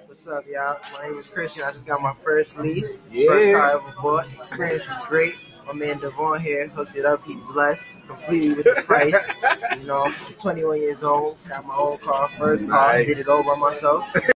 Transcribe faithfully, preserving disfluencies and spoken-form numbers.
What's up, y'all? My name is Christian. I just got my first lease. Yeah. First car I ever bought. Experience was great. My man Dvon here hooked it up. He blessed completely with the price. You know, I'm twenty-one years old. Got my own car. First car. Nice. Did it all by myself.